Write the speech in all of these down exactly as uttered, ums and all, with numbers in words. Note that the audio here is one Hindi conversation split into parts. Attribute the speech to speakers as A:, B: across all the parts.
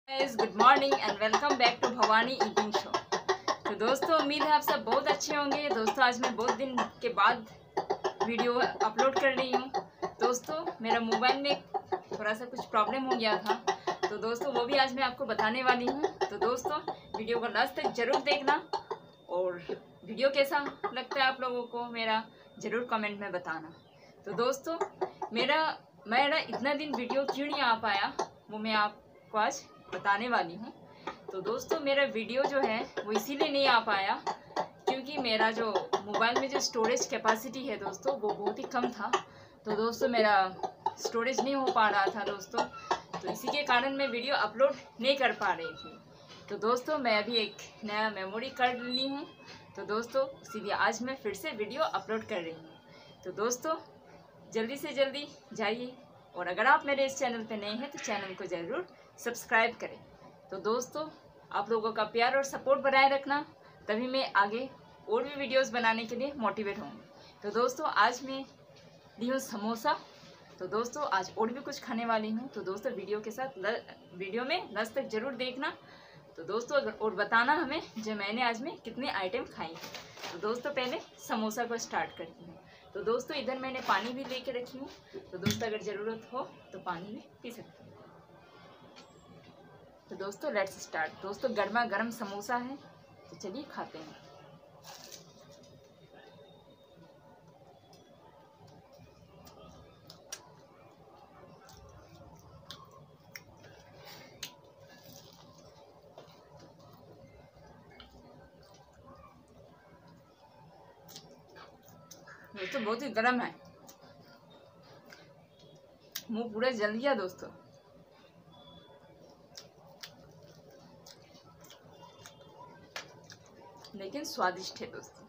A: Guys, good morning and welcome back to Bhavani eating show. तो दोस्तों, उम्मीद है आप सब बहुत अच्छे होंगे। दोस्तों, आज मैं बहुत दिन के बाद वीडियो अपलोड कर रही हूँ। दोस्तों, मेरा मोबाइल में थोड़ा सा कुछ प्रॉब्लम हो गया था, तो दोस्तों वो भी आज मैं आपको बताने वाली हूँ। तो दोस्तों, वीडियो को लास्ट तक जरूर देखना और वीडियो कैसा लगता है आप लोगों को मेरा ज़रूर कमेंट में बताना। तो दोस्तों, मेरा मेरा इतना दिन वीडियो क्यों नहीं आ पाया वो मैं आपको आज बताने वाली हूँ। तो दोस्तों, मेरा वीडियो जो है वो इसीलिए नहीं आ पाया क्योंकि मेरा जो मोबाइल में जो स्टोरेज कैपेसिटी है दोस्तों वो बहुत ही कम था। तो दोस्तों, मेरा स्टोरेज नहीं हो पा रहा था दोस्तों, तो इसी के कारण मैं वीडियो अपलोड नहीं कर पा रही थी। तो दोस्तों, मैं अभी एक नया मेमोरी कार्ड ली हूँ, तो दोस्तों इसीलिए आज मैं फिर से वीडियो अपलोड कर रही हूँ। तो दोस्तों, जल्दी से जल्दी जाइए और अगर आप मेरे इस चैनल पे नए हैं तो चैनल को ज़रूर सब्सक्राइब करें। तो दोस्तों, आप लोगों का प्यार और सपोर्ट बनाए रखना, तभी मैं आगे और भी वीडियोस बनाने के लिए मोटिवेट होंगी। तो दोस्तों, आज मैं ली हूँ समोसा। तो दोस्तों, आज और भी कुछ खाने वाली हूँ। तो दोस्तों, वीडियो के साथ ल, वीडियो में लास्ट तक जरूर देखना। तो दोस्तों, अगर और बताना हमें जो मैंने आज में कितने आइटम खाए। तो दोस्तों, पहले समोसा को स्टार्ट करती हूँ। तो दोस्तों, इधर मैंने पानी भी लेके रखी हूँ, तो दोस्तों अगर ज़रूरत हो तो पानी भी पी सकते हैं। तो दोस्तों, लेट्स स्टार्ट। दोस्तों, गर्मा गर्म समोसा है, तो चलिए खाते हैं। दोस्तों, बहुत ही गर्म है, मुंह पूरा जल गया दोस्तों। लेकिन स्वादिष्ट है दोस्तों।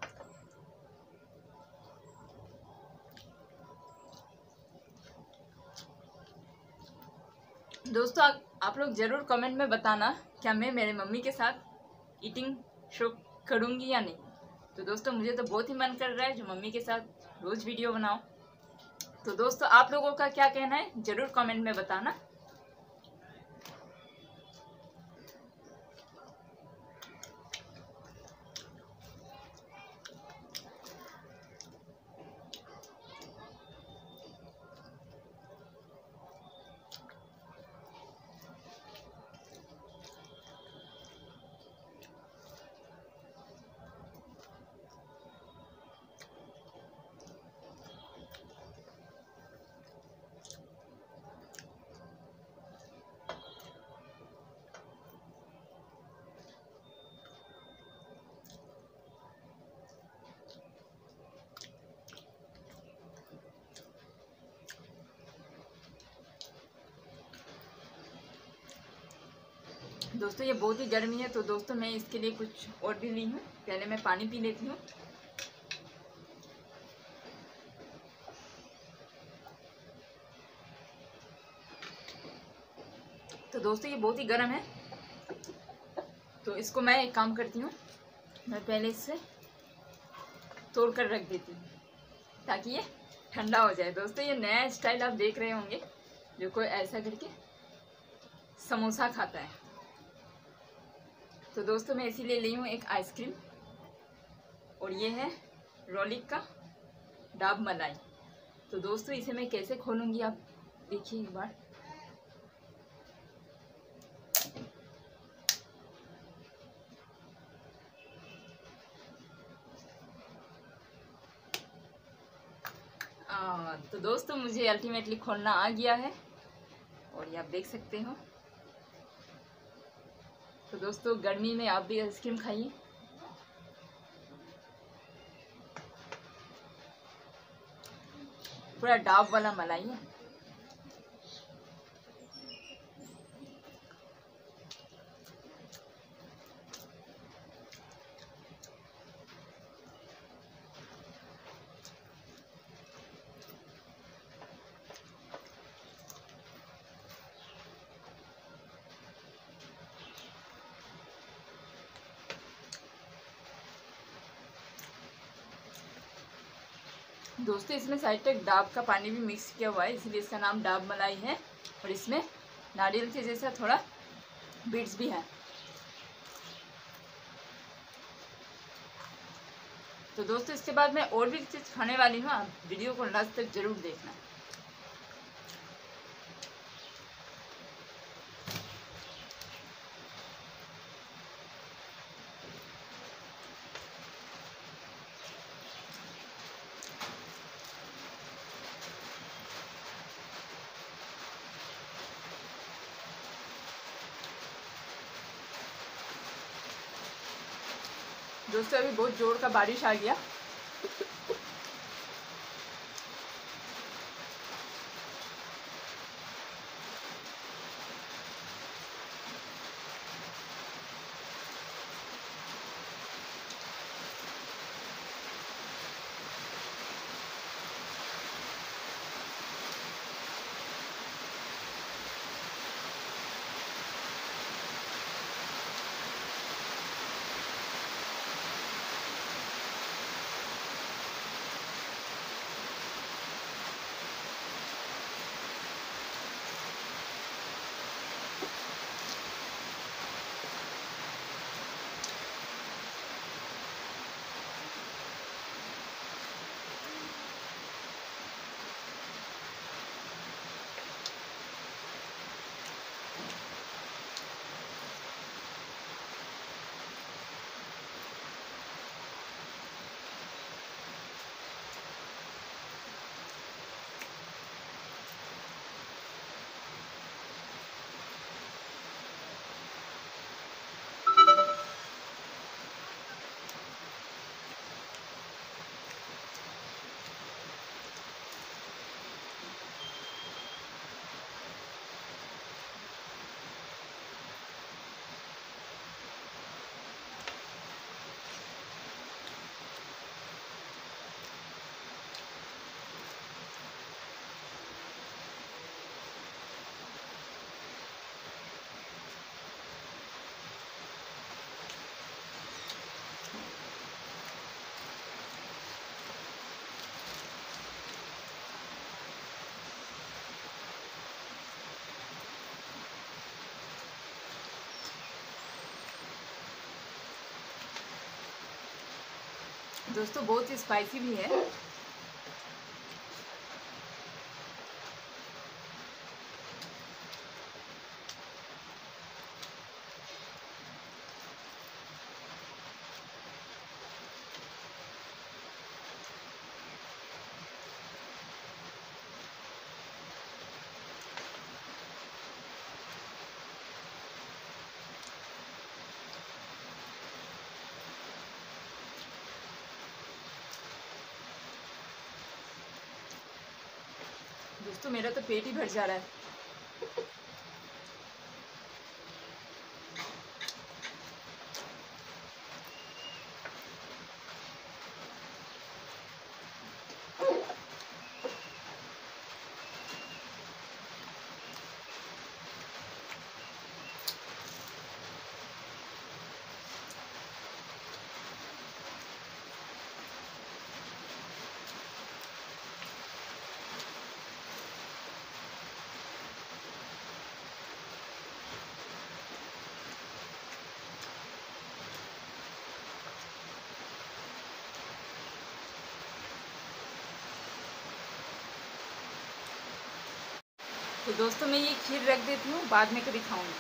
A: दोस्तों, आप, आप लोग जरूर कमेंट में बताना क्या मैं मेरे मम्मी के साथ ईटिंग शो करूँगी या नहीं। तो दोस्तों, मुझे तो बहुत ही मन कर रहा है जो मम्मी के साथ रोज़ वीडियो बनाऊं। तो दोस्तों, आप लोगों का क्या कहना है ज़रूर कमेंट में बताना। दोस्तों, ये बहुत ही गर्मी है, तो दोस्तों मैं इसके लिए कुछ और भी ली हूँ। पहले मैं पानी पी लेती हूँ। तो दोस्तों, ये बहुत ही गर्म है, तो इसको मैं एक काम करती हूँ, मैं पहले इससे तोड़ कर रख देती हूँ ताकि ये ठंडा हो जाए। दोस्तों, ये नया स्टाइल आप देख रहे होंगे जो कोई ऐसा करके समोसा खाता है। तो दोस्तों, मैं इसीलिए ली हूँ एक आइसक्रीम, और ये है रॉलिक का डाब मलाई। तो दोस्तों, इसे मैं कैसे खोलूँगी आप देखिए एक बार। आ, तो दोस्तों, मुझे अल्टीमेटली खोलना आ गया है और ये आप देख सकते हो। तो दोस्तों, गर्मी में आप भी आइसक्रीम खाइए। पूरा डाब वाला मलाई है। दोस्तों, इसमें साइड तक डाब का पानी भी मिक्स किया हुआ है, इसलिए इसका नाम डाब मलाई है। और इसमें नारियल के जैसा थोड़ा बीट्स भी हैं। तो दोस्तों इसके बाद मैं और भी चीज़ खाने वाली हूँ, आप वीडियो को लास्ट तक जरूर देखना। दोस्तों अभी बहुत जोर का बारिश आ गया। दोस्तों बहुत ही स्पाइसी भी है। दोस्तों मेरा तो पेट ही भर जा रहा है। तो दोस्तों मैं ये खीर रख देती हूँ, बाद में कभी खाऊंगी।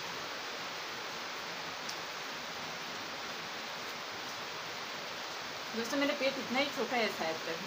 A: दोस्तों मेरा पेट इतना ही छोटा है शायद तक।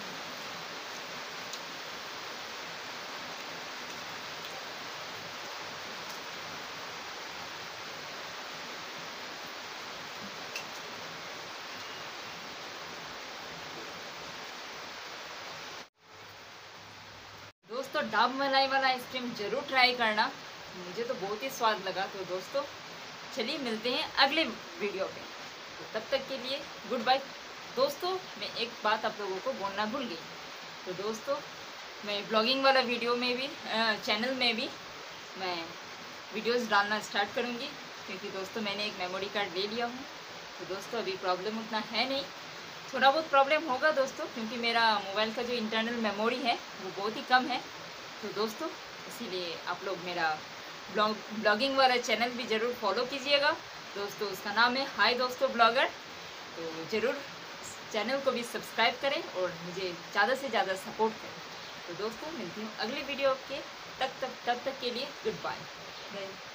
A: दोस्तों डाब मलाई वाला आइसक्रीम जरूर ट्राई करना, मुझे तो बहुत ही स्वाद लगा। तो दोस्तों चलिए मिलते हैं अगले वीडियो पे, तो तब तक के लिए गुड बाय। दोस्तों मैं एक बात आप लोगों को बोलना भूल गई। तो दोस्तों मैं ब्लॉगिंग वाला वीडियो में भी चैनल में भी मैं वीडियोस डालना स्टार्ट करूँगी, क्योंकि दोस्तों मैंने एक मेमोरी कार्ड ले लिया हूँ। तो दोस्तों अभी प्रॉब्लम उतना है नहीं, थोड़ा बहुत प्रॉब्लम होगा दोस्तों, क्योंकि मेरा मोबाइल का जो इंटरनल मेमोरी है वो बहुत ही कम है। तो दोस्तों इसीलिए आप लोग मेरा ब्लॉग ब्लॉगिंग वाला चैनल भी ज़रूर फॉलो कीजिएगा दोस्तों। उसका नाम है हाय दोस्तों ब्लॉगर। तो ज़रूर चैनल को भी सब्सक्राइब करें और मुझे ज़्यादा से ज़्यादा सपोर्ट करें। तो दोस्तों मिलती हूँ अगली वीडियो के तक तक तब तक के लिए गुड बाय।